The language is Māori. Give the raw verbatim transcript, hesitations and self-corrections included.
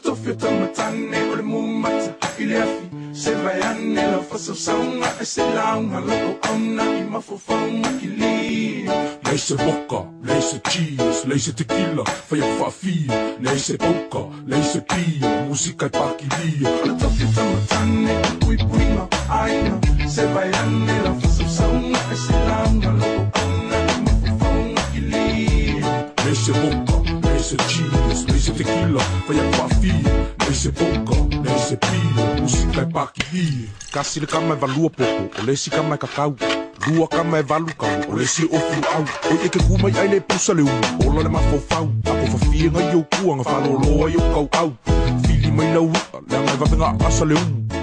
tofi o tamatane o le mumata i le afi se vai ane la fasa saunga e se launga loko auna i mafofaunga i li Leise vodka, leise cheese, leise tequila, fai a whawhia Leise poka, leise pia, musika i pakilia o le tofi o tamatane o pui puinga aina se vai ane la fasa saunga e se launga loko auna i mafofaunga i li Leise vodka, leise cheese, leise tequila, fai a whawhia Leise poka, leise pia, musika i pakilia Kasi le kama e valua popo, o lesi kama e kakau Lua kama e valu kau, o lesi ofu au O e ke kumai ai le pusa le uu, ola le mafofau Ako whawhia ngai au kuanga, whaloloa i au kau au Fili mai lau ua, lea ngai wapenga asa le uu